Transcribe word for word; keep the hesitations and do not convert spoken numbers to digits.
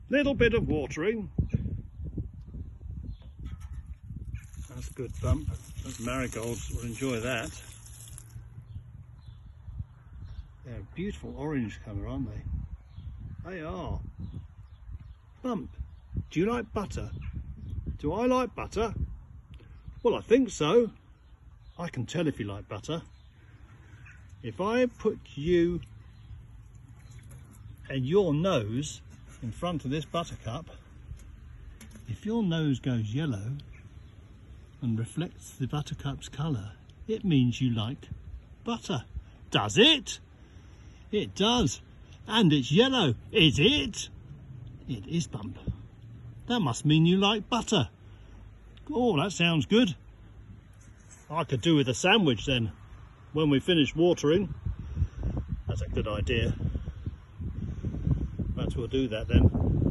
Little bit of watering. That's good, Bump. Those marigolds will enjoy that. They're a beautiful orange colour, aren't they? They are. Bump, do you like butter? Do I like butter? Well, I think so. I can tell if you like butter. If I put you and your nose in front of this buttercup, if your nose goes yellow and reflects the buttercup's colour, it means you like butter. Does it? It does. And it's yellow. Is it? It is, Bump. That must mean you like butter. Oh, that sounds good. I could do with a sandwich then, when we finish watering. That's a good idea. Perhaps we'll do that then.